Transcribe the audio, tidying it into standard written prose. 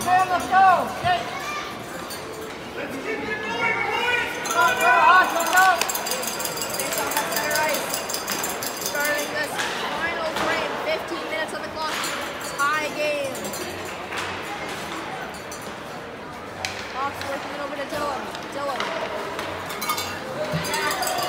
Man, let's go. Okay. Let's keep it going, boys. Come on, Hawk, let's go. Based on that center ice. Starting this final frame, 15 minutes on the clock. Tie game. Hawks working it over to Dylan. Dylan.